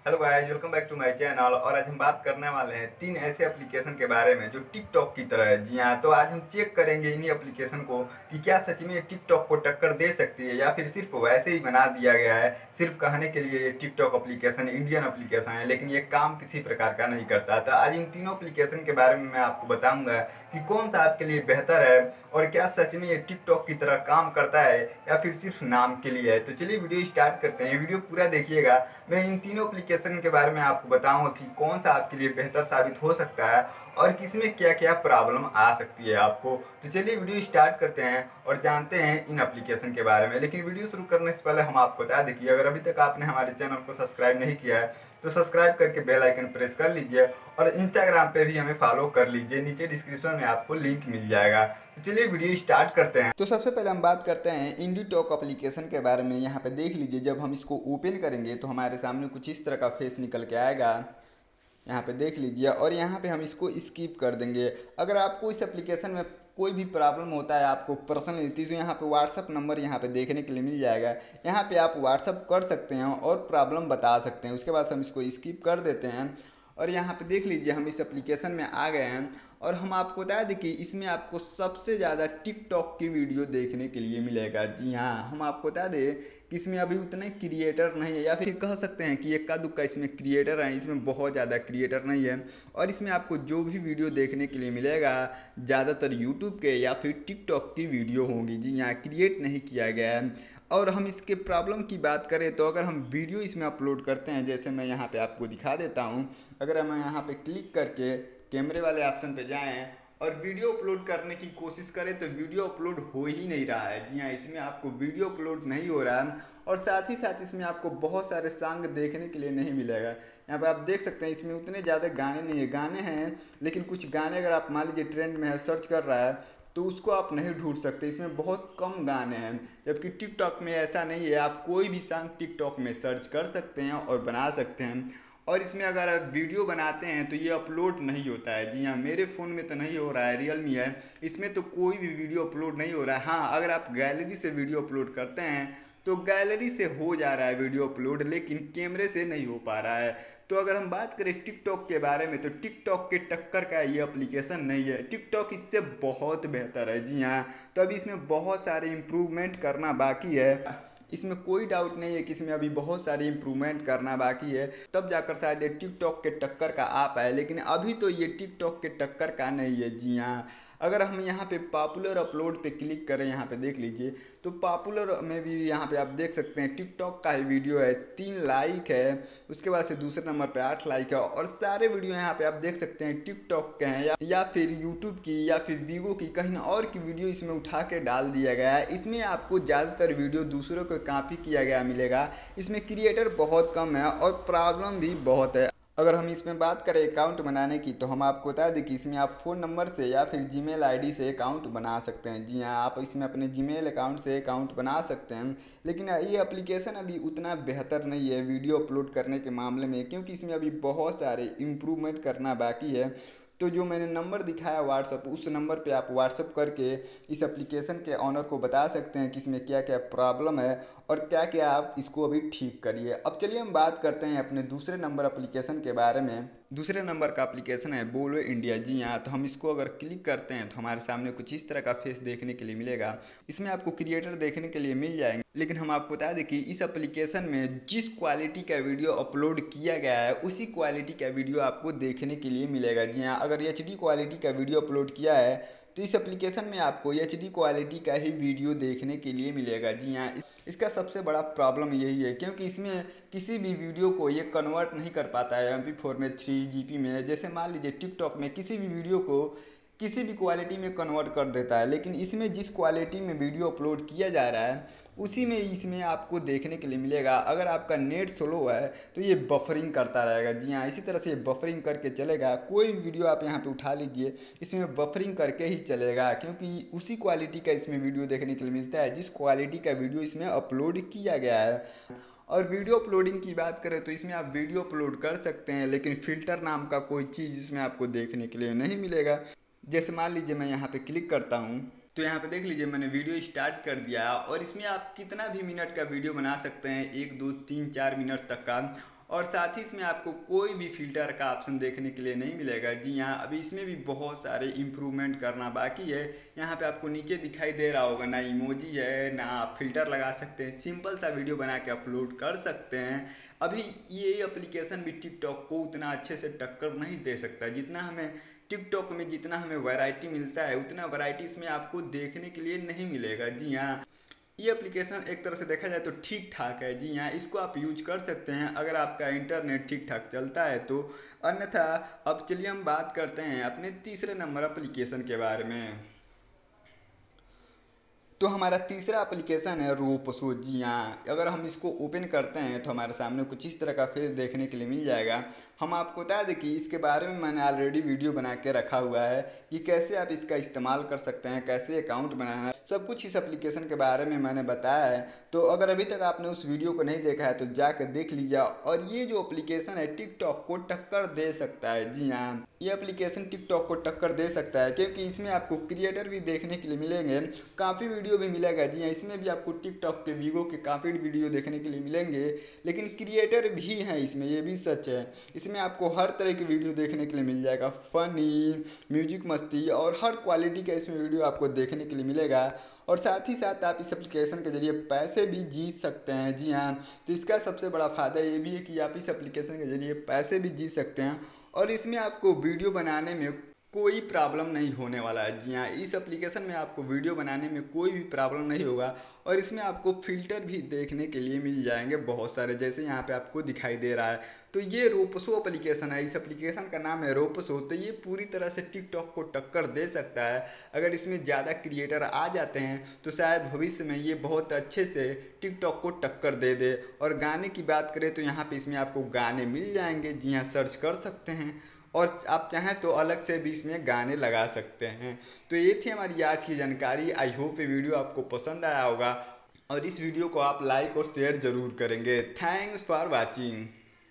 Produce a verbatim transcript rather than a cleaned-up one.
Hello guys, welcome back to my channel. और आज हम बात करने वाले हैं तीन ऐसे एप्लीकेशन के बारे में जो टिकटॉक की तरह है। जी हाँ, तो आज हम चेक करेंगे इन्हीं एप्लीकेशन को कि क्या सच में ये टिकटॉक को टक्कर दे सकती है या फिर सिर्फ वैसे ही बना दिया गया है, सिर्फ कहने के लिए। ये टिकटॉक एप्लीकेशन इंडियन एप्लीकेशन है, लेकिन ये काम किसी प्रकार का नहीं करता। तो आज इन तीनों एप्लीकेशन के बारे में मैं आपको बताऊंगा कि कौन सा आपके लिए बेहतर है और क्या सच में ये टिकटॉक की तरह काम करता है या फिर सिर्फ नाम के लिए है। तो चलिए वीडियो स्टार्ट करते हैं। वीडियो पूरा देखिएगा। मैं इन तीनों एप्लीकेशन के बारे में आपको बताऊंगा कि कौन सा आपके लिए बेहतर साबित हो सकता है और किसमें क्या क्या प्रॉब्लम आ सकती है आपको। तो चलिए वीडियो स्टार्ट करते हैं और जानते हैं इन एप्लीकेशन के बारे में। लेकिन वीडियो शुरू करने से पहले हम आपको बता दें कि अगर अभी तक आपने हमारे चैनल को सब्सक्राइब नहीं किया है तो सब्सक्राइब करके बेल आइकन प्रेस कर लीजिए और इंस्टाग्राम पे भी हमें फॉलो कर लीजिए। नीचे डिस्क्रिप्शन में आपको लिंक मिल जाएगा। तो चलिए वीडियो स्टार्ट करते हैं। तो सबसे पहले हम बात करते हैं इंडीटॉक एप्लीकेशन के बारे में। यहाँ पे देख लीजिए, जब हम इसको ओपन करेंगे तो हमारे सामने कुछ इस तरह का फेस निकल के आएगा। यहाँ पे देख लीजिए और यहाँ पे हम इसको स्किप कर देंगे। अगर आपको इस एप्लीकेशन में कोई भी प्रॉब्लम होता है आपको पर्सनली, तो यहाँ पे व्हाट्सअप नंबर यहाँ पे देखने के लिए मिल जाएगा। यहाँ पे आप व्हाट्सअप कर सकते हैं और प्रॉब्लम बता सकते हैं। उसके बाद हम इसको स्किप कर देते हैं और यहाँ पे देख लीजिए हम इस एप्लीकेशन में आ गए हैं। और हम आपको बता दें कि इसमें आपको सबसे ज़्यादा टिकटॉक की वीडियो देखने के लिए मिलेगा। जी हाँ, हम आपको बता दें कि इसमें अभी उतने क्रिएटर नहीं है, या फिर कह सकते हैं कि इक्का दुक्का इसमें क्रिएटर हैं। इसमें बहुत ज़्यादा क्रिएटर नहीं है और इसमें आपको जो भी वीडियो देखने के लिए मिलेगा ज़्यादातर यूट्यूब के या फिर टिकटॉक की वीडियो होंगी। जी यहाँ क्रिएट नहीं किया गया है। और हम इसके प्रॉब्लम की बात करें तो अगर हम वीडियो इसमें अपलोड करते हैं, जैसे मैं यहाँ पे आपको दिखा देता हूँ। अगर हम यहाँ पे क्लिक करके कैमरे वाले ऑप्शन पे जाएं और वीडियो अपलोड करने की कोशिश करें तो वीडियो अपलोड हो ही नहीं रहा है। जी हाँ, इसमें आपको वीडियो अपलोड नहीं हो रहा है और साथ ही साथ इसमें आपको बहुत सारे सॉन्ग देखने के लिए नहीं मिलेगा। यहाँ पे आप देख सकते हैं इसमें उतने ज़्यादा गाने नहीं है। गाने हैं लेकिन कुछ गाने अगर आप मान लीजिए ट्रेंड में है, सर्च कर रहा है, तो उसको आप नहीं ढूंढ सकते। इसमें बहुत कम गाने हैं, जबकि टिकटॉक में ऐसा नहीं है। आप कोई भी सॉन्ग टिकटॉक में सर्च कर सकते हैं और बना सकते हैं। और इसमें अगर आप वीडियो बनाते हैं तो ये अपलोड नहीं होता है। जी हाँ, मेरे फ़ोन में तो नहीं हो रहा है, रियलमी है, इसमें तो कोई भी वीडियो अपलोड नहीं हो रहा है। हाँ, अगर आप गैलरी से वीडियो अपलोड करते हैं तो गैलरी से हो जा रहा है वीडियो अपलोड, लेकिन कैमरे से नहीं हो पा रहा है। तो अगर हम बात करें टिकटॉक के बारे में तो टिकटॉक के टक्कर का ये एप्लीकेशन नहीं है। टिकटॉक इससे बहुत बेहतर है। जी हाँ, तो अभी इसमें बहुत सारे इम्प्रूवमेंट करना बाकी है। इसमें कोई डाउट नहीं है कि इसमें अभी बहुत सारी इम्प्रूवमेंट करना बाकी है, तब जाकर शायद ये टिकटॉक के टक्कर का आ पाए। लेकिन अभी तो ये टिकटॉक के टक्कर का नहीं है। जी हाँ, अगर हम यहाँ पे पॉपुलर अपलोड पे क्लिक करें, यहाँ पे देख लीजिए, तो पॉपुलर में भी यहाँ पे आप देख सकते हैं टिकटॉक का ही वीडियो है, तीन लाइक है। उसके बाद से दूसरे नंबर पे आठ लाइक है और सारे वीडियो यहाँ पे आप देख सकते हैं टिकटॉक के हैं या, या फिर यूट्यूब की या फिर वीवो की, कहीं और की वीडियो इसमें उठा के डाल दिया गया है। इसमें आपको ज़्यादातर वीडियो दूसरों को कॉपी किया गया मिलेगा। इसमें क्रिएटर बहुत कम है और प्रॉब्लम भी बहुत है। अगर हम इसमें बात करें अकाउंट बनाने की, तो हम आपको बता दें कि इसमें आप फ़ोन नंबर से या फिर जीमेल आईडी से अकाउंट बना सकते हैं। जी हाँ, आप इसमें अपने जीमेल अकाउंट से अकाउंट बना सकते हैं। लेकिन ये एप्लीकेशन अभी उतना बेहतर नहीं है वीडियो अपलोड करने के मामले में, क्योंकि इसमें अभी बहुत सारे इम्प्रूवमेंट करना बाकी है। तो जो मैंने नंबर दिखाया व्हाट्सअप, उस नंबर पे आप व्हाट्सअप करके इस एप्लीकेशन के ऑनर को बता सकते हैं कि इसमें क्या क्या प्रॉब्लम है और क्या क्या आप इसको अभी ठीक करिए। अब चलिए हम बात करते हैं अपने दूसरे नंबर एप्लीकेशन के बारे में। दूसरे नंबर का एप्लीकेशन है बोलो इंडिया। जी हाँ, तो हम इसको अगर क्लिक करते हैं तो हमारे सामने कुछ इस तरह का फेस देखने के लिए मिलेगा। इसमें आपको क्रिएटर देखने के लिए मिल जाएंगे, लेकिन हम आपको बता दें कि इस एप्लीकेशन में जिस क्वालिटी का वीडियो अपलोड किया गया है उसी क्वालिटी का वीडियो आपको देखने के लिए मिलेगा। जी हाँ, अगर एच डी क्वालिटी का वीडियो अपलोड किया है तो इस एप्लीकेशन में आपको एच डी क्वालिटी का ही वीडियो देखने के लिए मिलेगा। जी हाँ, इसका सबसे बड़ा प्रॉब्लम यही है, क्योंकि इसमें किसी भी वीडियो को ये कन्वर्ट नहीं कर पाता है एम पी फोर में, थ्री जी पी में। जैसे मान लीजिए टिकटॉक में किसी भी वीडियो को किसी भी क्वालिटी में कन्वर्ट कर देता है, लेकिन इसमें जिस क्वालिटी में वीडियो अपलोड किया जा रहा है उसी में इसमें आपको देखने के लिए मिलेगा। अगर आपका नेट स्लो है तो ये बफरिंग करता रहेगा। जी हाँ, इसी तरह से ये बफरिंग करके चलेगा। कोई भी वीडियो आप यहाँ पे उठा लीजिए, इसमें बफरिंग करके ही चलेगा, क्योंकि उसी क्वालिटी का इसमें वीडियो देखने के लिए मिलता है जिस क्वालिटी का वीडियो इसमें अपलोड किया गया है। और वीडियो अपलोडिंग की बात करें तो इसमें आप वीडियो अपलोड कर सकते हैं, लेकिन फ़िल्टर नाम का कोई चीज़ इसमें आपको देखने के लिए नहीं मिलेगा। जैसे मान लीजिए मैं यहाँ पे क्लिक करता हूँ तो यहाँ पे देख लीजिए मैंने वीडियो स्टार्ट कर दिया और इसमें आप कितना भी मिनट का वीडियो बना सकते हैं, एक दो तीन चार मिनट तक का। और साथ ही इसमें आपको कोई भी फ़िल्टर का ऑप्शन देखने के लिए नहीं मिलेगा। जी हाँ, अभी इसमें भी बहुत सारे इम्प्रूवमेंट करना बाकी है। यहाँ पे आपको नीचे दिखाई दे रहा होगा, ना इमोजी है, ना आप फ़िल्टर लगा सकते हैं, सिंपल सा वीडियो बना के अपलोड कर सकते हैं। अभी ये एप्लीकेशन भी टिकटॉक को उतना अच्छे से टक्कर नहीं दे सकता। जितना हमें टिकटॉक में जितना हमें वैरायटी मिलता है, उतना वैरायटी इसमें आपको देखने के लिए नहीं मिलेगा। जी हाँ, ये एप्लीकेशन एक तरह से देखा जाए तो ठीक ठाक है। जी हाँ, इसको आप यूज कर सकते हैं अगर आपका इंटरनेट ठीक ठाक चलता है तो। अन्यथा अब चलिए हम बात करते हैं अपने तीसरे नंबर एप्लीकेशन के बारे में। तो हमारा तीसरा एप्लीकेशन है रोपसो। जी हाँ, अगर हम इसको ओपन करते हैं तो हमारे सामने कुछ इस तरह का फेस देखने के लिए मिल जाएगा। हम आपको बता दें कि इसके बारे में मैंने ऑलरेडी वीडियो बना के रखा हुआ है कि कैसे आप इसका इस्तेमाल कर सकते हैं, कैसे अकाउंट बनाना है, सब कुछ इस एप्लीकेशन के बारे में मैंने बताया है। तो अगर अभी तक आपने उस वीडियो को नहीं देखा है तो जाकर देख लीजिए। और ये जो एप्लीकेशन है टिकटॉक को टक्कर दे सकता है। जी हाँ, ये एप्लीकेशन टिकटॉक को टक्कर दे सकता है क्योंकि इसमें आपको क्रिएटर भी देखने के लिए मिलेंगे, काफ़ी वीडियो भी मिलेगा। जी हाँ, इसमें भी आपको टिकटॉक के वीगो के काफ़ी वीडियो देखने के लिए मिलेंगे, लेकिन क्रिएटर भी हैं इसमें, ये भी सच है। इसमें आपको हर तरह की वीडियो देखने के लिए मिल जाएगा, फ़नी, म्यूजिक, मस्ती और हर क्वालिटी का इसमें वीडियो आपको देखने के लिए मिलेगा। और साथ ही साथ आप इस एप्लीकेशन के जरिए पैसे भी जीत सकते हैं। जी हाँ, तो इसका सबसे बड़ा फ़ायदा ये भी है कि आप इस एप्लीकेशन के जरिए पैसे भी जीत सकते हैं और इसमें आपको वीडियो बनाने में कोई प्रॉब्लम नहीं होने वाला है। जी हाँ, इस एप्लीकेशन में आपको वीडियो बनाने में कोई भी प्रॉब्लम नहीं होगा और इसमें आपको फ़िल्टर भी देखने के लिए मिल जाएंगे बहुत सारे, जैसे यहाँ पे आपको दिखाई दे रहा है। तो ये रोपसो एप्लीकेशन है, इस एप्लीकेशन का नाम है रोपसो। तो ये पूरी तरह से टिकटॉक को टक्कर दे सकता है। अगर इसमें ज़्यादा क्रिएटर आ जाते हैं तो शायद भविष्य में ये बहुत अच्छे से टिकटॉक को टक्कर दे दे। और गाने की बात करें तो यहाँ पे इसमें आपको गाने मिल जाएंगे। जी हाँ, सर्च कर सकते हैं और आप चाहें तो अलग से भी इसमें गाने लगा सकते हैं। तो ये थी हमारी आज की जानकारी। आई होप ये वीडियो आपको पसंद आया होगा और इस वीडियो को आप लाइक और शेयर ज़रूर करेंगे। Thanks for watching.